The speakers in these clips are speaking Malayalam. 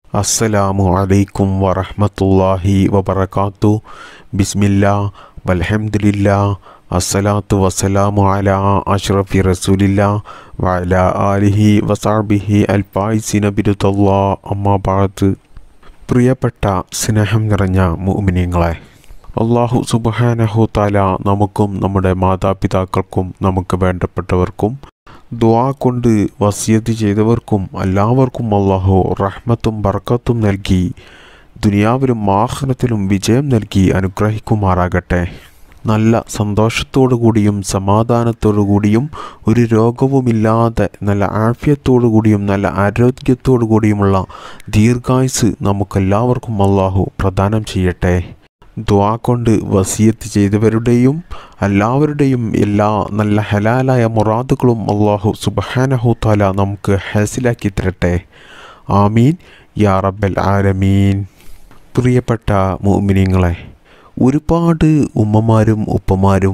അസ്സലാമു അലൈക്കും വറഹ്മത്തുള്ളാഹി വബറകാത്തു. ബിസ്മില്ലാ വൽഹംദുലില്ലാ അസ്സലാത്തു വസ്സലാമു അലാ അഷ്റഫി റസൂലില്ലാ വഅലാ ആലിഹി വസഹ്ബിഹി അൽഫായിസിന ബിറുദല്ലാ അമ്മാ ബഅദ്. പ്രിയപ്പെട്ട സ്നേഹം നിറഞ്ഞ മുഅ്മിനീങ്ങളെ, അല്ലാഹു സുബ്ഹാനഹു തആല നമുക്കും നമ്മുടെ മാതാപിതാക്കൾക്കും നമുക്ക് വേണ്ടപ്പെട്ടവർക്കും ദുആ കൊണ്ട് വസിയത്ത് ചെയ്തവർക്കും എല്ലാവർക്കും അല്ലാഹു റഹ്മത്തും ബർക്കത്തും നൽകി ദുനിയാവിലും ആഖിറത്തിലും വിജയം നൽകി അനുഗ്രഹിക്കുമാറാകട്ടെ. നല്ല സന്തോഷത്തോടു കൂടിയും സമാധാനത്തോടു കൂടിയും ഒരു രോഗവുമില്ലാതെ നല്ല ആഫിയത്തോടു കൂടിയും നല്ല ആരോഗ്യത്തോടു കൂടിയുമുള്ള ദീർഘായുസ് നമുക്കെല്ലാവർക്കും അല്ലാഹു പ്രദാനം ചെയ്യട്ടെ. ദുആ കൊണ്ട് വസിയത്ത് ചെയ്തവരുടെയും എല്ലാവരുടെയും എല്ലാ നല്ല ഹലാലായ മുറാദുകളും അല്ലാഹു സുബ്ഹാനഹു തആല നമുക്ക് ഹാസിലാക്കി തരട്ടെ. ആമീൻ യാ റബ്ബൽ ആലമീൻ. പ്രിയപ്പെട്ട മുഅ്മിനീങ്ങളെ, ഒരുപാട് ഉമ്മമാരും ഉപ്പമാരും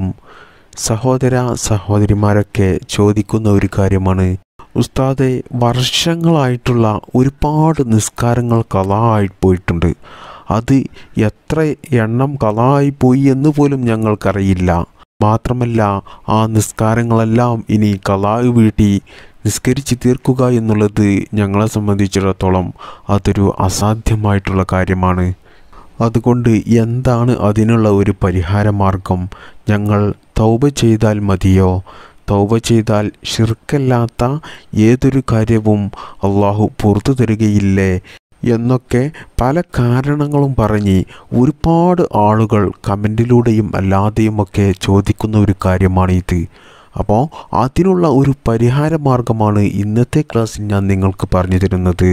സഹോദര സഹോദരിമാരൊക്കെ ചോദിക്കുന്ന ഒരു കാര്യമാണ്, ഉസ്താദെ, വർഷങ്ങളായിട്ടുള്ള ഒരുപാട് നിസ്കാരങ്ങൾ ഖളാ പോയിട്ടുണ്ട്. അത് എത്ര എണ്ണം ഖളാ പോയി എന്ന് പോലും ഞങ്ങൾക്കറിയില്ല. മാത്രമല്ല, ആ നിസ്കാരങ്ങളെല്ലാം ഇനി ഖളാ വീട്ടി നിസ്കരിച്ച് തീർക്കുക എന്നുള്ളത് ഞങ്ങളെ സംബന്ധിച്ചിടത്തോളം അതൊരു അസാധ്യമായിട്ടുള്ള കാര്യമാണ്. അതുകൊണ്ട് എന്താണ് അതിനുള്ള ഒരു പരിഹാര മാർഗം? ഞങ്ങൾ തൗബ ചെയ്താൽ മതിയോ? തൗബ ചെയ്താൽ ശിർക്കല്ലാത്ത ഏതൊരു കാര്യവും അല്ലാഹു പുറത്തു തരികയില്ലേ എന്നൊക്കെ പല കാരണങ്ങളും പറഞ്ഞ് ഒരുപാട് ആളുകൾ കമൻറ്റിലൂടെയും അല്ലാതെയുമൊക്കെ ചോദിക്കുന്ന ഒരു കാര്യമാണിത്. അപ്പോൾ അതിനുള്ള ഒരു പരിഹാര മാർഗമാണ് ഇന്നത്തെ ക്ലാസ്സിൽ ഞാൻ നിങ്ങൾക്ക് പറഞ്ഞു തരുന്നത്.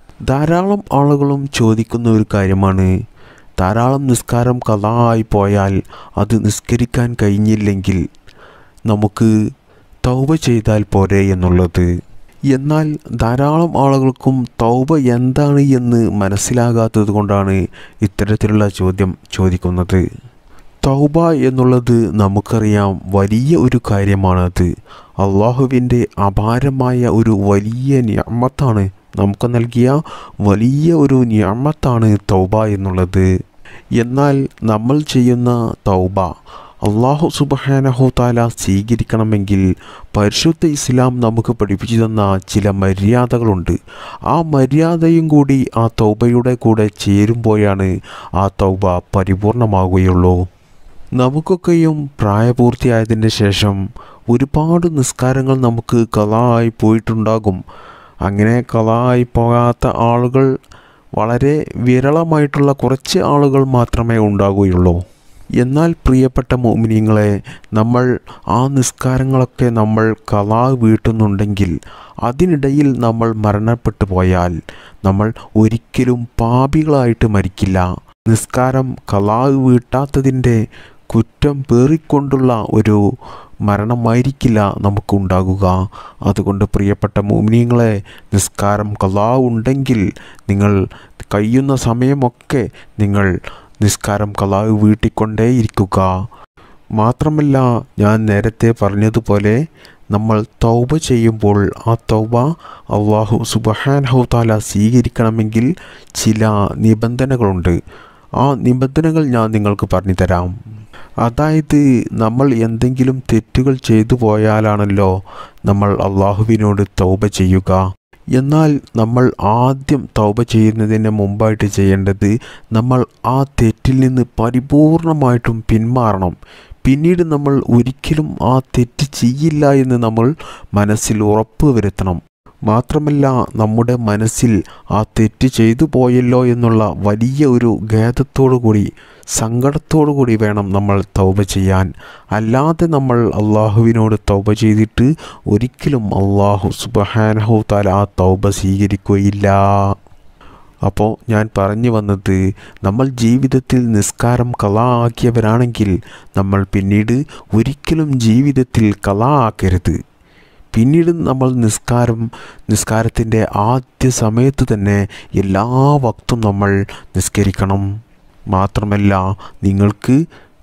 ധാരാളം ആളുകളും ചോദിക്കുന്ന ഒരു കാര്യമാണ്, ധാരാളം നിസ്കാരം ഖളാ പോയാൽ അത് നിസ്കരിക്കാൻ കഴിഞ്ഞില്ലെങ്കിൽ നമുക്ക് തൗബ ചെയ്താൽ പോരെ എന്നുള്ളത്. എന്നാൽ ധാരാളം ആളുകൾക്കും തൗബ എന്താണ് എന്ന് മനസ്സിലാകാത്തത് കൊണ്ടാണ് ഇത്തരത്തിലുള്ള ചോദ്യം ചോദിക്കുന്നത്. തൗബ എന്നുള്ളത് നമുക്കറിയാം, വലിയ ഒരു കാര്യമാണത്. അള്ളാഹുവിൻ്റെ അപാരമായ ഒരു വലിയ നിഅമത്താണ്, നമുക്ക് നൽകിയ വലിയ ഒരു നിഅമത്താണ് തൗബ എന്നുള്ളത്. എന്നാൽ നമ്മൾ ചെയ്യുന്ന തൗബ അല്ലാഹു സുബ്ഹാനഹു തആല സ്വീകരിക്കണമെങ്കിൽ പരിശുദ്ധ ഇസ്ലാം നമുക്ക് പഠിപ്പിച്ചു തന്ന ചില മര്യാദകളുണ്ട്. ആ മര്യാദയും കൂടി ആ തൗബയുടെ കൂടെ ചേരുമ്പോഴാണ് ആ തൗബ പരിപൂർണമാവുകയുള്ളൂ. നമുക്കൊക്കെയും പ്രായപൂർത്തിയായതിൻ്റെ ശേഷം ഒരുപാട് നിസ്കാരങ്ങൾ നമുക്ക് ഖളാ പോയിട്ടുണ്ടാകും. അങ്ങനെ ഖളാ പോകാത്ത ആളുകൾ വളരെ വിരളമായിട്ടുള്ള കുറച്ച് ആളുകൾ മാത്രമേ ഉണ്ടാകുകയുള്ളൂ. എന്നാൽ പ്രിയപ്പെട്ട മുഅ്മിനീങ്ങളെ, നമ്മൾ ആ നിസ്കാരങ്ങളൊക്കെ നമ്മൾ ഖളാ വീട്ടുന്നുണ്ടെങ്കിൽ അതിനിടയിൽ നമ്മൾ മരണപ്പെട്ടു പോയാൽ നമ്മൾ ഒരിക്കലും പാപികളായിട്ട് മരിക്കില്ല. നിസ്കാരം ഖളാ വീട്ടാത്തതിൻ്റെ കുറ്റം പേറിക്കൊണ്ടുള്ള ഒരു മരണമായിരിക്കില്ല നമുക്കുണ്ടാകുക. അതുകൊണ്ട് പ്രിയപ്പെട്ട മുഅ്മിനീങ്ങളെ, നിസ്കാരം ഖളാ ഉണ്ടെങ്കിൽ നിങ്ങൾ കഴിയുന്ന സമയമൊക്കെ നിങ്ങൾ നിസ്കാരം ഖളാ വീട്ടിക്കൊണ്ടേയിരിക്കുക. മാത്രമല്ല, ഞാൻ നേരത്തെ പറഞ്ഞതുപോലെ നമ്മൾ തൗബ ചെയ്യുമ്പോൾ ആ തൗബ അല്ലാഹു സുബ്ഹാനഹു തആല സ്വീകരിക്കണമെങ്കിൽ ചില നിബന്ധനകളുണ്ട്. ആ നിബന്ധനകൾ ഞാൻ നിങ്ങൾക്ക് പറഞ്ഞു തരാം. അതായത്, നമ്മൾ എന്തെങ്കിലും തെറ്റുകൾ ചെയ്തു പോയാലാണല്ലോ നമ്മൾ അല്ലാഹുവിനോട് തൗബ ചെയ്യുക. എന്നാൽ നമ്മൾ ആദ്യം തൗബ ചെയ്യുന്നതിന് മുമ്പായിട്ട് ചെയ്യേണ്ടത്, നമ്മൾ ആ തെറ്റിൽ നിന്ന് പരിപൂർണമായിട്ടും പിന്മാറണം. പിന്നീട് നമ്മൾ ഒരിക്കലും ആ തെറ്റ് ചെയ്യില്ല എന്ന് നമ്മൾ മനസ്സിൽ ഉറപ്പ് വരുത്തണം. മാത്രമല്ല, നമ്മുടെ മനസ്സിൽ ആ തെറ്റ് ചെയ്തു പോയല്ലോ എന്നുള്ള വലിയ ഒരു ഖേദത്തോടു കൂടി സങ്കടത്തോടു കൂടി വേണം നമ്മൾ തൗബ ചെയ്യാൻ. അല്ലാതെ നമ്മൾ അള്ളാഹുവിനോട് തൗബ ചെയ്തിട്ട് ഒരിക്കലും അല്ലാഹു സുബ്ഹാനഹു തആല ആ തൗബ സ്വീകരിക്കുകയില്ല. അപ്പോൾ ഞാൻ പറഞ്ഞു വന്നത്, നമ്മൾ ജീവിതത്തിൽ നിസ്കാരം ഖളാ ആക്കിയവരാണെങ്കിൽ നമ്മൾ പിന്നീട് ഒരിക്കലും ജീവിതത്തിൽ ഖളാ ആക്കരുത്. പിന്നീട് നമ്മൾ നിസ്കാരത്തിൻ്റെ ആദ്യ സമയത്ത് തന്നെ എല്ലാ വക്തും നമ്മൾ നിസ്കരിക്കണം. മാത്രമല്ല, നിങ്ങൾക്ക്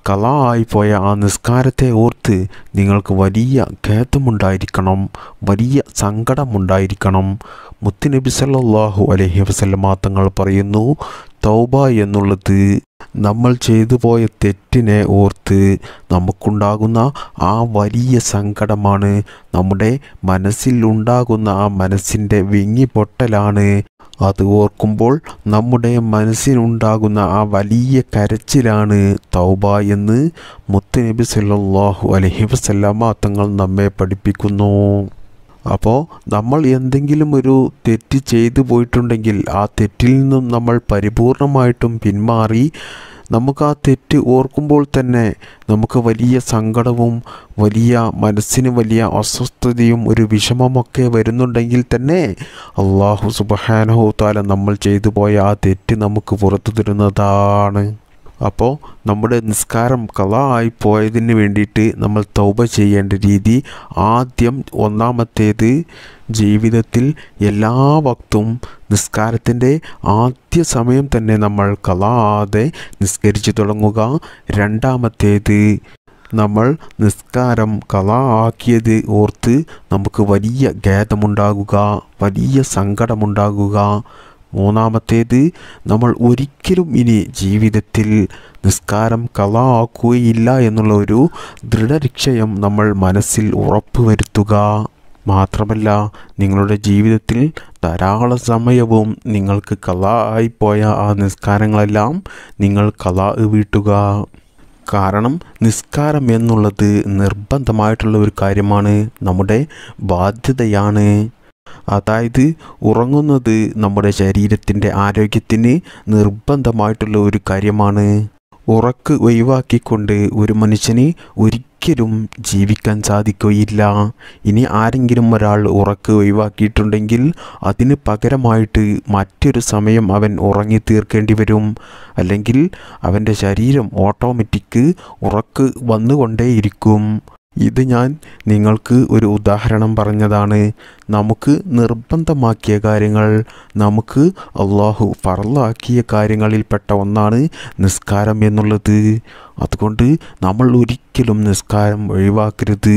കള ആയിപ്പോയ ആ നിസ്കാരത്തെ ഓർത്ത് നിങ്ങൾക്ക് വലിയ ഖേദമുണ്ടായിരിക്കണം, വലിയ സങ്കടമുണ്ടായിരിക്കണം. മുത്തുനബി സല്ലല്ലാഹു അലൈഹി വസല്ലമ തങ്ങൾ പറയുന്നു, തൗബ എന്നുള്ളത് നമ്മൾ ചെയ്തു പോയ തെറ്റിനെ ഓർത്ത് നമുക്കുണ്ടാകുന്ന ആ വലിയ സങ്കടമാണ്, നമ്മുടെ മനസ്സിൽ ഉണ്ടാകുന്ന ആ മനസ്സിൻ്റെ വിങ്ങിപ്പൊട്ടലാണ്. അത് ഓർക്കുമ്പോൾ നമ്മുടെ മനസ്സിനുണ്ടാകുന്ന ആ വലിയ കരച്ചിലാണ് തൗബ എന്ന് മുത്തുനബി സല്ലല്ലാഹു അലൈഹി വസല്ലമ തങ്ങൾ നമ്മെ പഠിപ്പിക്കുന്നു. അപ്പോൾ നമ്മൾ എന്തെങ്കിലും ഒരു തെറ്റ് ചെയ്തു പോയിട്ടുണ്ടെങ്കിൽ ആ തെറ്റിൽ നിന്നും നമ്മൾ പരിപൂർണമായിട്ടും പിന്മാറി, നമുക്ക് ആ തെറ്റ് ഓർക്കുമ്പോൾ തന്നെ നമുക്ക് വലിയ സങ്കടവും വലിയ മനസ്സിന് വലിയ അസ്വസ്ഥതയും ഒരു വിഷമമൊക്കെ വരുന്നുണ്ടെങ്കിൽ തന്നെ അല്ലാഹു സുബ്ഹാനഹു തആല നമ്മൾ ചെയ്തു പോയ ആ തെറ്റ് നമുക്ക് പുറത്തു തരുന്നതാണ്. അപ്പോൾ നമ്മുടെ നിസ്കാരം ഖളാ ആയി പോയതിന് വേണ്ടിയിട്ട് നമ്മൾ തൗബ ചെയ്യേണ്ട രീതി, ആദ്യം ഒന്നാമത്തേത് ജീവിതത്തിൽ എല്ലാ വക്തും നിസ്കാരത്തിൻ്റെ ആദ്യ സമയം തന്നെ നമ്മൾ ഖളാ ആതെ നിസ്കരിച്ചു തുടങ്ങുക. രണ്ടാമത്തേത് നമ്മൾ നിസ്കാരം ഖളാ ആക്കിയത് ഓർത്ത് നമുക്ക് വലിയ ഖേദമുണ്ടാകുക, വലിയ സങ്കടമുണ്ടാകുക. മൂന്നാമത്തേത് നമ്മൾ ഒരിക്കലും ഇനി ജീവിതത്തിൽ നിസ്കാരം ഖളാ ആക്കുകയില്ല എന്നുള്ള ഒരു ദൃഢനിശ്ചയം നമ്മൾ മനസ്സിൽ ഉറപ്പുവരുത്തുക. മാത്രമല്ല നിങ്ങളുടെ ജീവിതത്തിൽ ധാരാളം സമയവും നിങ്ങൾക്ക് ഖളാ ആയിപ്പോയ ആ നിസ്കാരങ്ങളെല്ലാം നിങ്ങൾ ഖളാ വീട്ടുക. കാരണം നിസ്കാരം എന്നുള്ളത് നിർബന്ധമായിട്ടുള്ള ഒരു കാര്യമാണ്, നമ്മുടെ ബാധ്യതയാണ്. അതായത് ഉറങ്ങുന്നത് നമ്മുടെ ശരീരത്തിൻ്റെ ആരോഗ്യത്തിന് നിർബന്ധമായിട്ടുള്ള ഒരു കാര്യമാണ്. ഉറക്ക് ഒഴിവാക്കിക്കൊണ്ട് ഒരു മനുഷ്യന് ഒരിക്കലും ജീവിക്കാൻ സാധിക്കുകയില്ല. ഇനി ആരെങ്കിലും ഒരാൾ ഉറക്ക് ഒഴിവാക്കിയിട്ടുണ്ടെങ്കിൽ അതിന് പകരമായിട്ട് മറ്റൊരു സമയം അവൻ ഉറങ്ങി തീർക്കേണ്ടി വരും. അല്ലെങ്കിൽ അവൻ്റെ ശരീരം ഓട്ടോമാറ്റിക് ഉറക്ക് വന്നുകൊണ്ടേയിരിക്കും. ഇത് ഞാൻ നിങ്ങൾക്ക് ഒരു ഉദാഹരണം പറഞ്ഞതാണ്. നമുക്ക് നിർബന്ധമാക്കിയ കാര്യങ്ങൾ, നമുക്ക് അള്ളാഹു ഫർളാക്കിയ കാര്യങ്ങളിൽപ്പെട്ട ഒന്നാണ് നിസ്കാരം എന്നുള്ളത്. അതുകൊണ്ട് നമ്മൾ ഒരിക്കലും നിസ്കാരം ഒഴിവാക്കരുത്.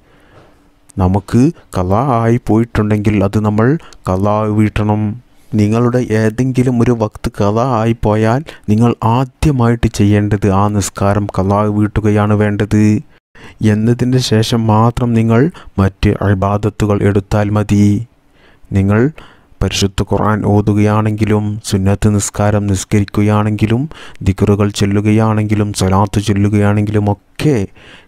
നമുക്ക് ഖളാ ആയി പോയിട്ടുണ്ടെങ്കിൽ അത് നമ്മൾ ഖളാ വീട്ടണം. നിങ്ങളുടെ ഏതെങ്കിലും ഒരു വക്ത് ഖളാ ആയിപ്പോയാൽ നിങ്ങൾ ആദ്യമായിട്ട് ചെയ്യേണ്ടത് ആ നിസ്കാരം ഖളാ വീട്ടുകയാണ് വേണ്ടത്. എന്നതിന് ശേഷം മാത്രം നിങ്ങൾ മറ്റ് ഇബാദത്തുകൾ എടുത്താൽ മതി. നിങ്ങൾ പരിശുദ്ധ ഖുർആൻ ഓതുകയാണെങ്കിലും, സുന്നത്ത് നിസ്കാരം നിസ്കരിക്കുകയാണെങ്കിലും, ദിക്റുകൾ ചൊല്ലുകയാണെങ്കിലും, സ്വലാത്ത് ചൊല്ലുകയാണെങ്കിലും ഒക്കെ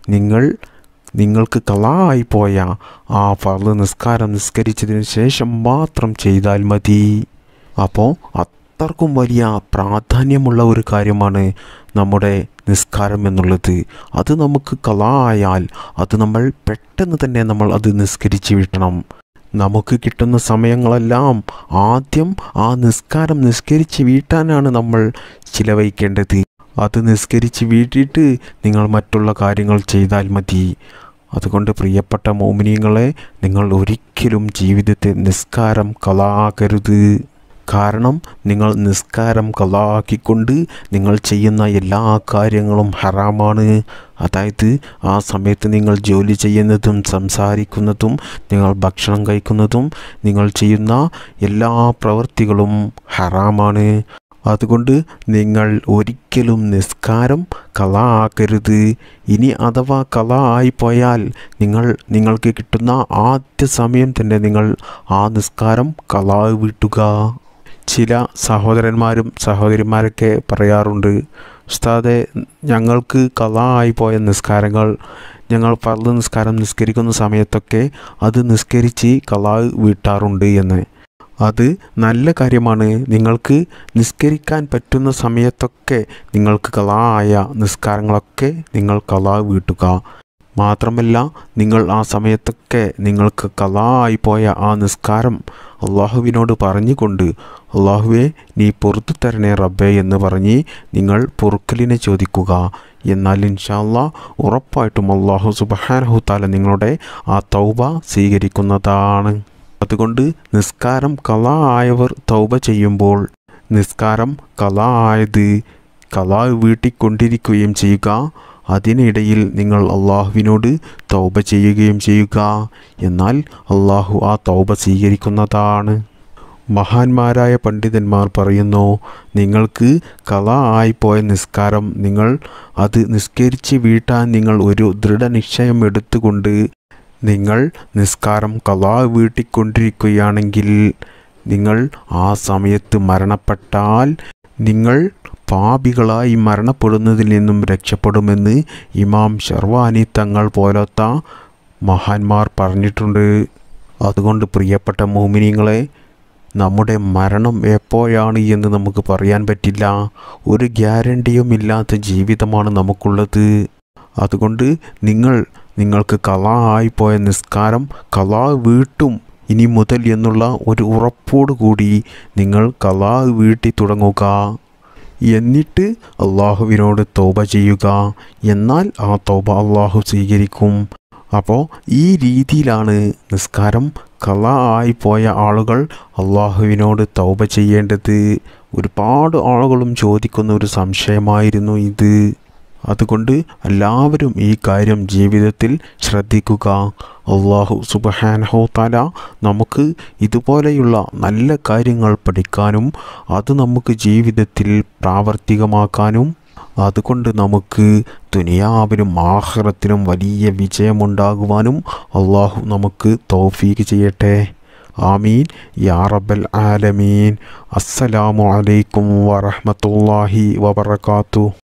നിങ്ങൾക്ക് ഖളാ ആയിപ്പോയ ആ ഫർള് നിസ്കാരം നിസ്കരിച്ചതിന് ശേഷം മാത്രം ചെയ്താൽ മതി. അപ്പോൾ അത്രക്കും വലിയ പ്രാധാന്യമുള്ള ഒരു കാര്യമാണ് നമ്മുടെ നിസ്കാരം എന്നുള്ളത്. അത് നമുക്ക് ഖളാ ആയാൽ അത് നമ്മൾ പെട്ടെന്ന് തന്നെ നമ്മൾ അത് നിസ്കരിച്ച് വീട്ടണം. നമുക്ക് കിട്ടുന്ന സമയങ്ങളെല്ലാം ആദ്യം ആ നിസ്കാരം നിസ്കരിച്ച് വീട്ടാനാണ് നമ്മൾ ചിലവഴിക്കേണ്ടത്. അത് നിസ്കരിച്ച് വീട്ടിയിട്ട് നിങ്ങൾ മറ്റുള്ള കാര്യങ്ങൾ ചെയ്താൽ മതി. അതുകൊണ്ട് പ്രിയപ്പെട്ട മുഅ്മിനീങ്ങളെ, നിങ്ങൾ ഒരിക്കലും ജീവിതത്തിൽ നിസ്കാരം ഖളാ ആക്കരുത്. കാരണം നിങ്ങൾ നിസ്കാരം ഖളാ ആക്കിക്കൊണ്ട് നിങ്ങൾ ചെയ്യുന്ന എല്ലാ കാര്യങ്ങളും ഹറാമാണ്. അതായത് ആ സമയത്ത് നിങ്ങൾ ജോലി ചെയ്യുന്നതും സംസാരിക്കുന്നതും നിങ്ങൾ ഭക്ഷണം കഴിക്കുന്നതും നിങ്ങൾ ചെയ്യുന്ന എല്ലാ പ്രവൃത്തികളും ഹറാമാണ്. അതുകൊണ്ട് നിങ്ങൾ ഒരിക്കലും നിസ്കാരം ഖളാ ആക്കരുത്. ഇനി അഥവാ ഖളാ ആയിപ്പോയാൽ നിങ്ങൾക്ക് കിട്ടുന്ന ആദ്യ സമയം തന്നെ നിങ്ങൾ ആ നിസ്കാരം ഖളാ വീട്ടുക. ചില സഹോദരന്മാരും സഹോദരിമാരൊക്കെ പറയാറുണ്ട്, ഉസ്താദേ ഞങ്ങൾക്ക് ഖളാ ആയിപ്പോയ നിസ്കാരങ്ങൾ ഞങ്ങൾ ഫർള് നിസ്കാരം നിസ്കരിക്കുന്ന സമയത്തൊക്കെ അത് നിസ്കരിച്ച് ഖളാ വീട്ടാറുണ്ട് എന്ന്. അത് നല്ല കാര്യമാണ്. നിങ്ങൾക്ക് നിസ്കരിക്കാൻ പറ്റുന്ന സമയത്തൊക്കെ നിങ്ങൾക്ക് ഖളാ ആയ നിസ്കാരങ്ങളൊക്കെ നിങ്ങൾ ഖളാ വീട്ടുക. മാത്രമല്ല നിങ്ങൾ ആ സമയത്തൊക്കെ നിങ്ങൾക്ക് ഖളാ ആയിപ്പോയ ആ നിസ്കാരം അള്ളാഹുവിനോട് പറഞ്ഞുകൊണ്ട്, അള്ളാഹുവേ നീ പുറത്തു തരണേ റബ്ബേ എന്ന് പറഞ്ഞ് നിങ്ങൾ പൊറുക്കലിനെ ചോദിക്കുക. എന്നാൽ ഇൻഷാ അല്ലാഹ് ഉറപ്പായിട്ടും അള്ളാഹു സുബ്ഹാനഹു തആല നിങ്ങളുടെ ആ തൗബ സ്വീകരിക്കുന്നതാണ്. അതുകൊണ്ട് നിസ്കാരം ഖളാ ആയവർ തൗബ ചെയ്യുമ്പോൾ നിസ്കാരം ഖളാ ആയത് ഖലാ വീട്ടിക്കൊണ്ടിരിക്കുകയും ചെയ്യുക. അതിനിടയിൽ നിങ്ങൾ അള്ളാഹുവിനോട് തൗബ ചെയ്യുകയും ചെയ്യുക. എന്നാൽ അള്ളാഹു ആ തൗബ സ്വീകരിക്കുന്നതാണ്. മഹാന്മാരായ പണ്ഡിതന്മാർ പറയുന്നു, നിങ്ങൾക്ക് ഖലാ ആയിപ്പോയ നിസ്കാരം നിങ്ങൾ അത് നിസ്കരിച്ച് വീട്ടാൻ നിങ്ങൾ ഒരു ദൃഢനിശ്ചയം എടുത്തുകൊണ്ട് നിങ്ങൾ നിസ്കാരം ഖലാ വീട്ടിക്കൊണ്ടിരിക്കുകയാണെങ്കിൽ നിങ്ങൾ ആ സമയത്ത് മരണപ്പെട്ടാൽ നിങ്ങൾ പാപികളായി മരണപ്പെടുന്നതിൽ നിന്നും രക്ഷപ്പെടുമെന്ന് ഇമാം ഷർവാനി തങ്ങൾ പോലത്തെ മഹാന്മാർ പറഞ്ഞിട്ടുണ്ട്. അതുകൊണ്ട് പ്രിയപ്പെട്ട മുഅ്മിനീങ്ങളെ, നമ്മുടെ മരണം എപ്പോഴാണ് എന്ന് നമുക്ക് പറയാൻ പറ്റില്ല. ഒരു ഗ്യാരണ്ടിയും ഇല്ലാത്ത ജീവിതമാണ് നമുക്കുള്ളത്. അതുകൊണ്ട് നിങ്ങൾക്ക് ഖലാ ആയിപ്പോയ നിസ്കാരം ഖലാ വീട്ടും ഇനി മുതൽ എന്നുള്ള ഒരു ഉറപ്പോടു കൂടി നിങ്ങൾ ഖലാ വീട്ടി തുടങ്ങുക. എന്നിട്ട് അള്ളാഹുവിനോട് തൗബ ചെയ്യുക. എന്നാൽ ആ തൗബ അള്ളാഹു സ്വീകരിക്കും. അപ്പോൾ ഈ രീതിയിലാണ് നിസ്കാരം ഖലാ ആയിപ്പോയ ആളുകൾ അള്ളാഹുവിനോട് തൗബ ചെയ്യേണ്ടത്. ഒരുപാട് ആളുകളും ചോദിക്കുന്ന ഒരു സംശയമായിരുന്നു ഇത്. അതുകൊണ്ട് എല്ലാവരും ഈ കാര്യം ജീവിതത്തിൽ ശ്രദ്ധിക്കുക. അല്ലാഹു സുബ്ഹാനഹു തആല നമുക്ക് ഇതുപോലെയുള്ള നല്ല കാര്യങ്ങൾ പഠിക്കാനും അത് നമുക്ക് ജീവിതത്തിൽ പ്രാവർത്തികമാക്കാനും അതുകൊണ്ട് നമുക്ക് ദുനിയാവിലും ആഖിറത്തിലും വലിയ വിജയമുണ്ടാകുവാനും അല്ലാഹു നമുക്ക് തൗഫീഖ് ചെയ്യട്ടെ. ആമീൻ യാ റബ്ബൽ ആലമീൻ. അസ്സലാമു അലൈക്കും വറഹ്മത്തുള്ളാഹി വബറകാതുഹു.